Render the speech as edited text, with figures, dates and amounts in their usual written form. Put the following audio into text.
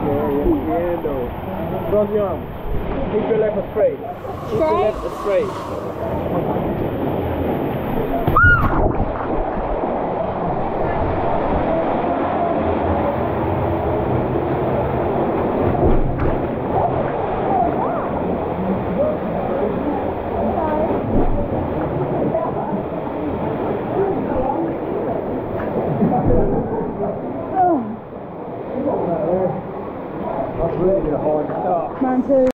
Entiendo. Cross your arm. Keep your left straight. Keep your left straight. That's really a hard start. Mine too.